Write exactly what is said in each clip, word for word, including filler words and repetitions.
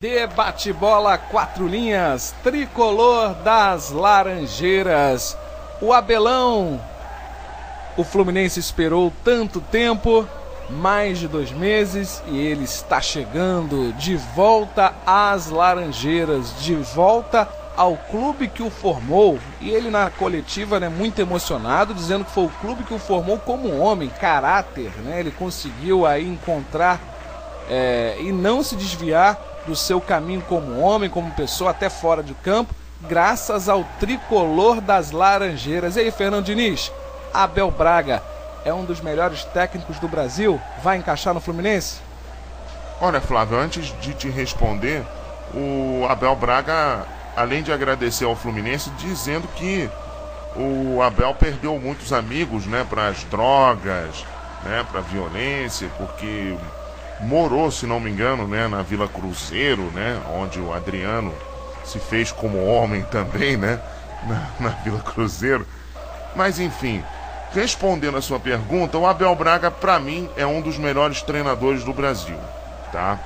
Debate bola quatro linhas, tricolor das Laranjeiras. O Abelão, o Fluminense esperou tanto tempo, mais de dois meses, e ele está chegando de volta às Laranjeiras, de volta ao clube que o formou. E ele na coletiva, né, muito emocionado, dizendo que foi o clube que o formou como homem, caráter, né? Ele conseguiu aí encontrar é, e não se desviar do seu caminho como homem, como pessoa, até fora de campo, graças ao tricolor das Laranjeiras. E aí, Fernando Diniz, Abel Braga é um dos melhores técnicos do Brasil? Vai encaixar no Fluminense? Olha, Flávio, antes de te responder, o Abel Braga, além de agradecer ao Fluminense, dizendo que o Abel perdeu muitos amigos, né, para as drogas, né, para a violência, porque morou, se não me engano, né, na Vila Cruzeiro, né, onde o Adriano se fez como homem também, né, na, na Vila Cruzeiro. Mas enfim, respondendo a sua pergunta, o Abel Braga, para mim, é um dos melhores treinadores do Brasil, tá?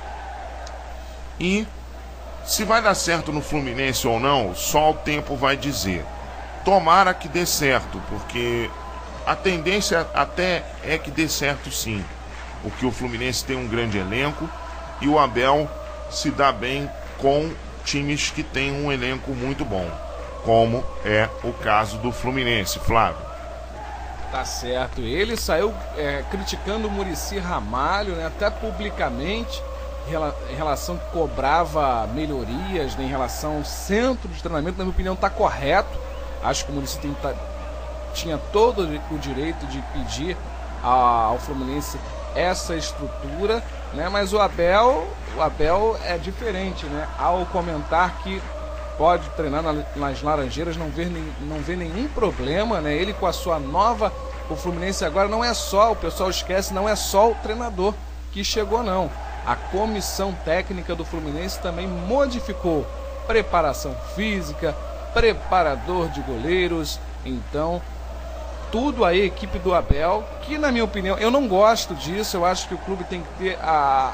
E se vai dar certo no Fluminense ou não, só o tempo vai dizer. Tomara que dê certo, porque a tendência até é que dê certo sim. Porque o Fluminense tem um grande elenco e o Abel se dá bem com times que têm um elenco muito bom, como é o caso do Fluminense, Flávio. Tá certo. Ele saiu é, criticando o Muricy Ramalho, né, até publicamente, em relação que cobrava melhorias, né, em relação ao centro de treinamento. Na minha opinião, está correto. Acho que o Muricy tem, tá, tinha todo o direito de pedir a, ao Fluminense essa estrutura, né? Mas o Abel, o Abel é diferente, né? Ao comentar que pode treinar na, nas Laranjeiras, não vê, nem, não vê nenhum problema, né? Ele com a sua nova, o Fluminense agora não é só, o pessoal esquece, não é só o treinador que chegou, não. A comissão técnica do Fluminense também modificou preparação física, preparador de goleiros, então tudo aí, a equipe do Abel, que na minha opinião, eu não gosto disso. Eu acho que o clube tem que ter a,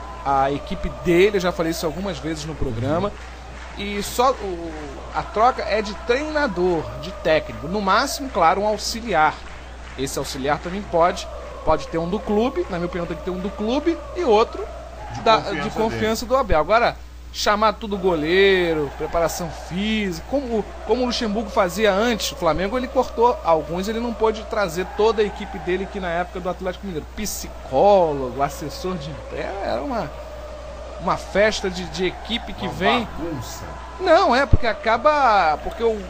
a equipe dele, eu já falei isso algumas vezes no programa, e só o, a troca é de treinador, de técnico, no máximo, claro, um auxiliar. Esse auxiliar também pode, pode ter um do clube, na minha opinião tem que ter um do clube e outro de da, confiança, de confiança do Abel. Agora, chamar tudo goleiro, preparação física, como, como o Luxemburgo fazia antes, o Flamengo ele cortou alguns, ele não pôde trazer toda a equipe dele que na época do Atlético Mineiro, psicólogo, assessor de imprensa, era uma, uma festa de, de equipe que uma vem... bagunça. Não, é, porque acaba, porque o,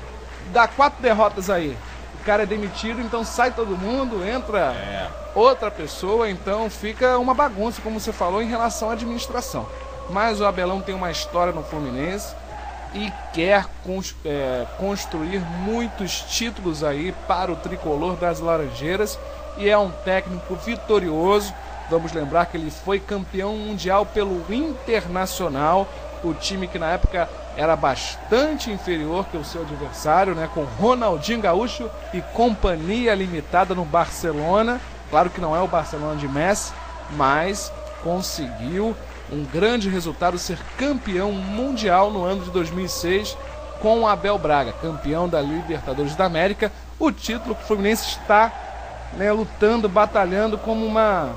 dá quatro derrotas aí, o cara é demitido, então sai todo mundo, entra é. outra pessoa, então fica uma bagunça, como você falou, em relação à administração. Mas o Abelão tem uma história no Fluminense e quer cons- é, construir muitos títulos aí para o tricolor das Laranjeiras, e é um técnico vitorioso. Vamos lembrar que ele foi campeão mundial pelo Internacional, o time que na época era bastante inferior que o seu adversário, né, com Ronaldinho Gaúcho e companhia limitada no Barcelona. Claro que não é o Barcelona de Messi, mas conseguiu um grande resultado, ser campeão mundial no ano de dois mil e seis com o Abel Braga, campeão da Libertadores da América, o título que o Fluminense está, né, lutando, batalhando como uma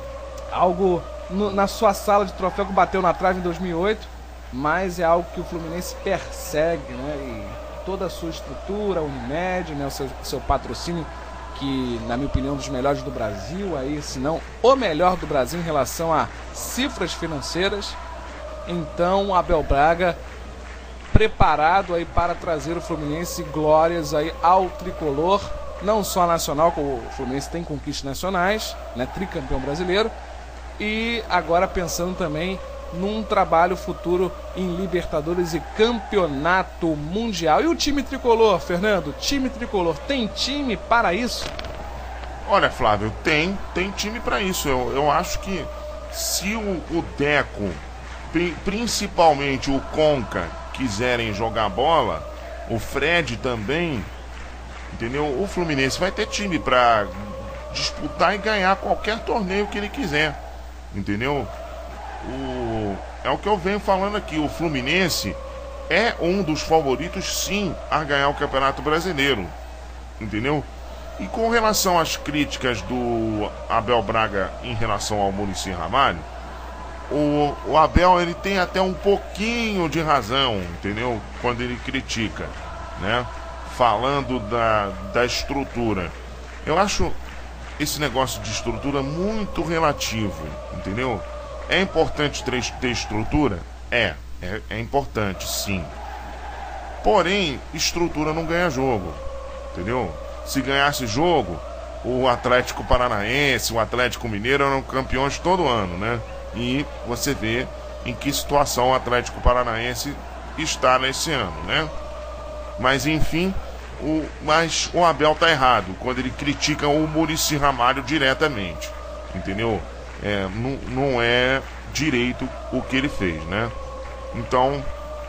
algo no, na sua sala de troféu, que bateu na trave em dois mil e oito, mas é algo que o Fluminense persegue, né, e toda a sua estrutura, a Unimed, né, o seu, seu patrocínio, que na minha opinião é um dos melhores do Brasil, aí, se não o melhor do Brasil em relação a cifras financeiras. Então o Abel Braga preparado aí para trazer o Fluminense glórias aí ao tricolor, não só nacional, como o Fluminense tem conquistas nacionais, né, tricampeão brasileiro, e agora pensando também num trabalho futuro em Libertadores e Campeonato Mundial. E o time tricolor, Fernando? Time tricolor, tem time para isso? Olha, Flávio, tem, tem time para isso. Eu, eu acho que se o, o Deco, pri, principalmente o Conca, quiserem jogar bola, o Fred também, entendeu? O Fluminense vai ter time para disputar e ganhar qualquer torneio que ele quiser, entendeu? o, é o que eu venho falando aqui, o Fluminense é um dos favoritos, sim, a ganhar o Campeonato Brasileiro, entendeu? E com relação às críticas do Abel Braga em relação ao Muricy Ramalho, o, o Abel, ele tem até um pouquinho de razão, entendeu? Quando ele critica, né? Falando da, da estrutura. Eu acho esse negócio de estrutura muito relativo, entendeu? É importante ter, ter estrutura? É, é, é importante, sim. Porém, estrutura não ganha jogo, entendeu? Se ganhasse jogo, o Atlético Paranaense, o Atlético Mineiro eram campeões todo ano, né? E você vê em que situação o Atlético Paranaense está nesse ano, né? Mas enfim, o, mas o Abel tá errado quando ele critica o Muricy Ramalho diretamente, entendeu? É, não, não é direito o que ele fez, né? Então,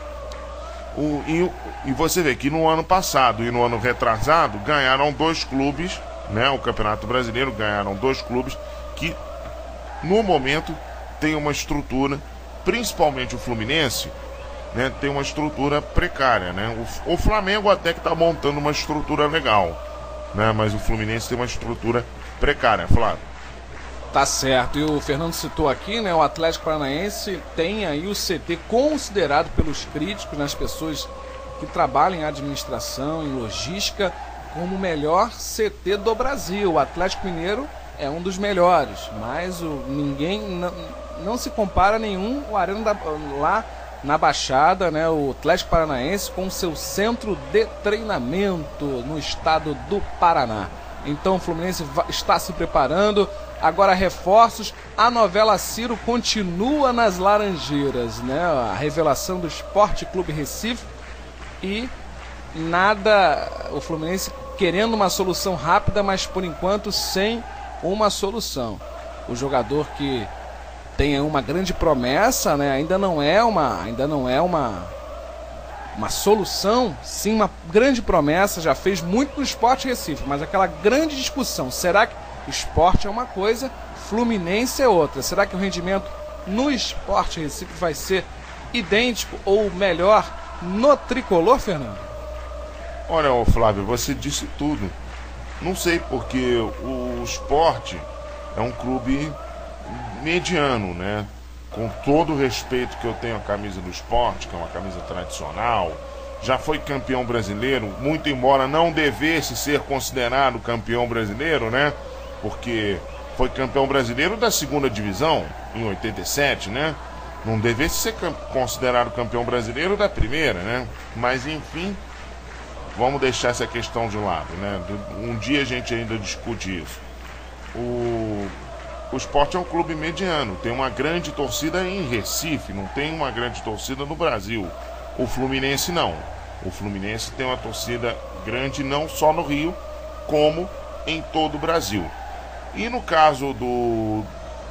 o, e, e você vê que no ano passado e no ano retrasado ganharam dois clubes, né? O Campeonato Brasileiro ganharam dois clubes que no momento tem uma estrutura, principalmente o Fluminense, né, tem uma estrutura precária, né? O, o Flamengo até que está montando uma estrutura legal, né? Mas o Fluminense tem uma estrutura precária, Flávio. Tá certo. E o Fernando citou aqui, né? O Atlético Paranaense tem aí o C T considerado pelos críticos, nas pessoas que trabalham em administração, em logística, como o melhor C T do Brasil. O Atlético Mineiro é um dos melhores, mas o, ninguém não, não se compara a nenhum o Arena da, lá na Baixada, né? O Atlético Paranaense com seu centro de treinamento no estado do Paraná. Então o Fluminense está se preparando. Agora reforços. A novela Ciro continua nas Laranjeiras, né? A revelação do Esporte Clube Recife e nada. O Fluminense querendo uma solução rápida, mas por enquanto sem uma solução. O jogador que tem uma grande promessa, né? Ainda não é uma, ainda não é uma, uma solução, sim, uma grande promessa. Já fez muito no Sport Recife, mas aquela grande discussão: será que Sport é uma coisa, Fluminense é outra? Será que o rendimento no Sport Recife vai ser idêntico ou melhor no tricolor, Fernando? Olha, Flávio, você disse tudo. Não sei, porque o Sport é um clube mediano, né? Com todo o respeito que eu tenho à camisa do Sport, que é uma camisa tradicional, já foi campeão brasileiro, muito embora não devesse ser considerado campeão brasileiro, né? Porque foi campeão brasileiro da segunda divisão em oitenta e sete, né? Não devesse ser considerado campeão brasileiro da primeira, né? Mas enfim, vamos deixar essa questão de lado, né? Um dia a gente ainda discute isso. O, o Sport é um clube mediano, tem uma grande torcida em Recife, não tem uma grande torcida no Brasil. O Fluminense não. O Fluminense tem uma torcida grande não só no Rio, como em todo o Brasil. E no caso do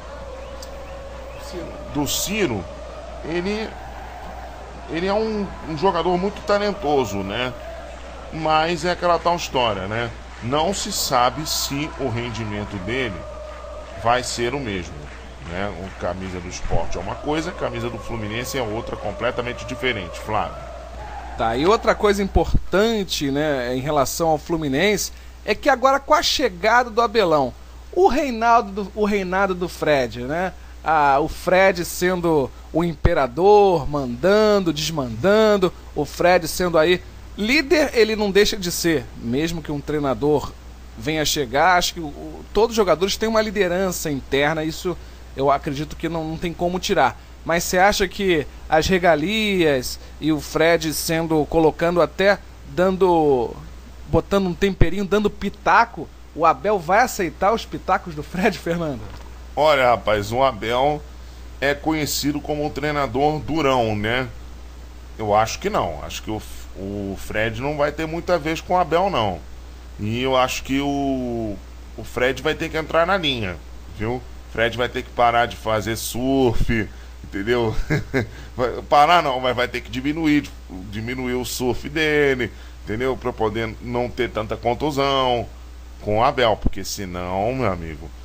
do Ciro, ele ele é um, um jogador muito talentoso, né? Mas é aquela tal história, né? Não se sabe se o rendimento dele vai ser o mesmo, né? A camisa do Sport é uma coisa, a camisa do Fluminense é outra, completamente diferente, Flávio. Tá, e outra coisa importante, né, em relação ao Fluminense, é que agora com a chegada do Abelão, o reinado do, o reinado do Fred, né? Ah, o Fred sendo o imperador, mandando, desmandando, o Fred sendo aí líder, ele não deixa de ser, mesmo que um treinador venha chegar. Acho que o, o, todos os jogadores têm uma liderança interna, isso eu acredito que não, não tem como tirar. Mas você acha que as regalias e o Fred sendo, colocando até, dando, botando um temperinho, dando pitaco, o Abel vai aceitar os pitacos do Fred, Fernando? Olha, rapaz, o Abel é conhecido como um treinador durão, né? Eu acho que não, acho que o, o Fred não vai ter muita vez com o Abel, não. E eu acho que o, o Fred vai ter que entrar na linha, viu? Fred vai ter que parar de fazer surf, entendeu? Parar não, mas vai ter que diminuir, diminuir o surf dele, entendeu? Para poder não ter tanta contusão com o Abel, porque senão, meu amigo,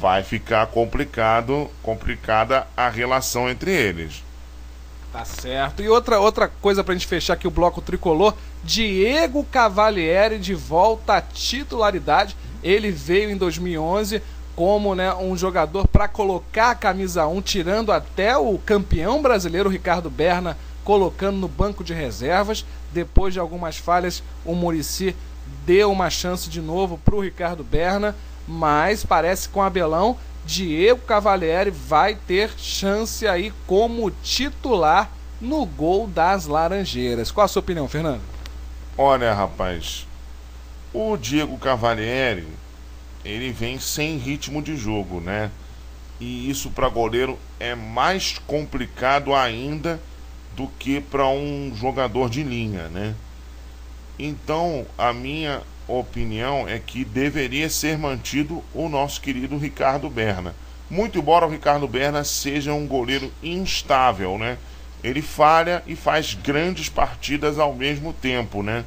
vai ficar complicado, complicada a relação entre eles. Tá certo. E outra, outra coisa pra gente fechar aqui o bloco tricolor, Diego Cavalieri de volta à titularidade. Ele veio em dois mil e onze como, né, um jogador para colocar a camisa um, tirando até o campeão brasileiro Ricardo Berna, colocando no banco de reservas. Depois de algumas falhas, o Muricy deu uma chance de novo para o Ricardo Berna, mas parece que com o Abelão, Diego Cavalieri vai ter chance aí como titular no gol das Laranjeiras. Qual a sua opinião, Fernando? Olha, rapaz, o Diego Cavalieri, ele vem sem ritmo de jogo, né? E isso para goleiro é mais complicado ainda do que para um jogador de linha, né? Então, a minha opinião é que deveria ser mantido o nosso querido Ricardo Berna. Muito embora o Ricardo Berna seja um goleiro instável, né? Ele falha e faz grandes partidas ao mesmo tempo, né?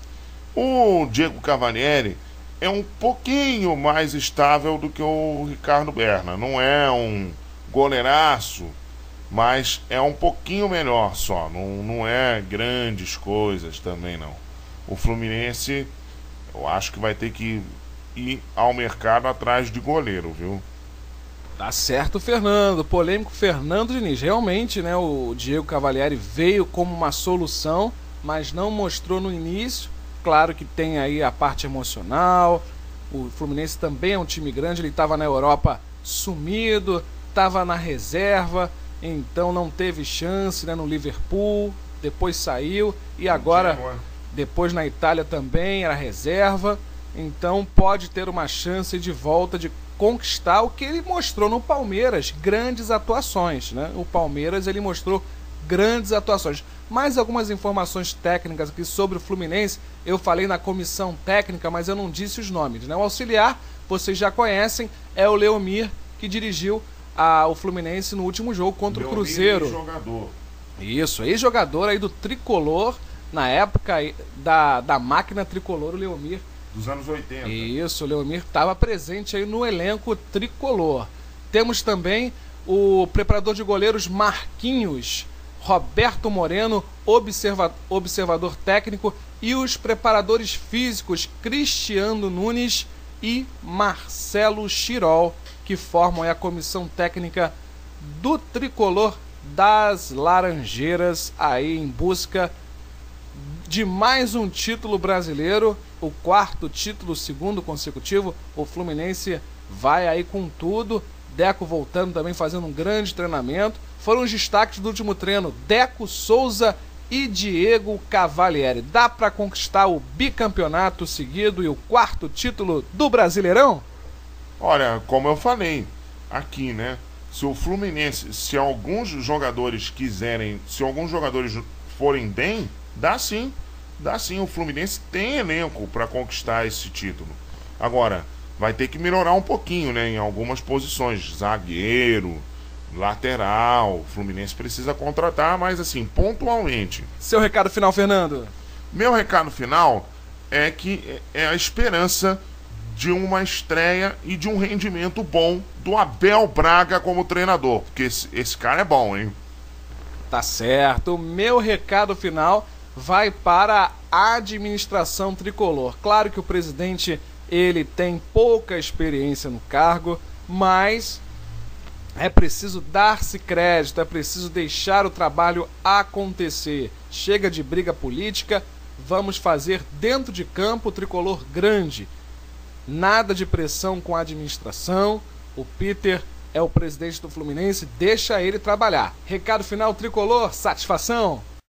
O Diego Cavalieri é um pouquinho mais estável do que o Ricardo Berna. Não é um goleiraço, mas é um pouquinho melhor só. Não, não é grandes coisas também, não. O Fluminense, eu acho que vai ter que ir ao mercado atrás de goleiro, viu? Tá certo, Fernando. Polêmico Fernando Diniz. Realmente, né, o Diego Cavalieri veio como uma solução, mas não mostrou no início. Claro que tem aí a parte emocional. O Fluminense também é um time grande. Ele estava na Europa sumido, estava na reserva, então não teve chance, né, no Liverpool. Depois saiu e agora, depois na Itália também era reserva. Então pode ter uma chance de volta de conquistar o que ele mostrou no Palmeiras, grandes atuações, né? O Palmeiras, ele mostrou grandes atuações. Mais algumas informações técnicas aqui sobre o Fluminense. Eu falei na comissão técnica, mas eu não disse os nomes, né? O auxiliar, vocês já conhecem, é o Leomir, que dirigiu a, o Fluminense no último jogo contra Leomir, o Cruzeiro. Ex-jogador. Isso, ex-jogador aí do Tricolor, na época da, da máquina Tricolor, o Leomir. Dos anos oitenta. Isso, o Leomir estava presente aí no elenco Tricolor. Temos também o preparador de goleiros Marquinhos, Roberto Moreno, observa, observador técnico, e os preparadores físicos Cristiano Nunes e Marcelo Chirol, que formam a comissão técnica do Tricolor das Laranjeiras, aí em busca de mais um título brasileiro, o quarto título, segundo consecutivo. O Fluminense vai aí com tudo. Deco voltando também, fazendo um grande treinamento. Foram os destaques do último treino: Deco Souza e Diego Cavalieri. Dá para conquistar o bicampeonato seguido e o quarto título do Brasileirão? Olha, como eu falei aqui, né? Se o Fluminense, se alguns jogadores quiserem, se alguns jogadores forem bem, dá sim. Dá sim, o Fluminense tem elenco para conquistar esse título. Agora, vai ter que melhorar um pouquinho, né? Em algumas posições. Zagueiro, lateral. O Fluminense precisa contratar, mas assim, pontualmente. Seu recado final, Fernando? Meu recado final é que é a esperança de uma estreia e de um rendimento bom do Abel Braga como treinador. Porque esse, esse cara é bom, hein? Tá certo. Meu recado final vai para a administração tricolor. Claro que o presidente, ele tem pouca experiência no cargo, mas é preciso dar-se crédito, é preciso deixar o trabalho acontecer. Chega de briga política, vamos fazer dentro de campo o tricolor grande. Nada de pressão com a administração. O Peter é o presidente do Fluminense, deixa ele trabalhar. Recado final, tricolor, satisfação?